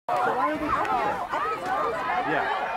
So why are they? I think it's hard. Yeah.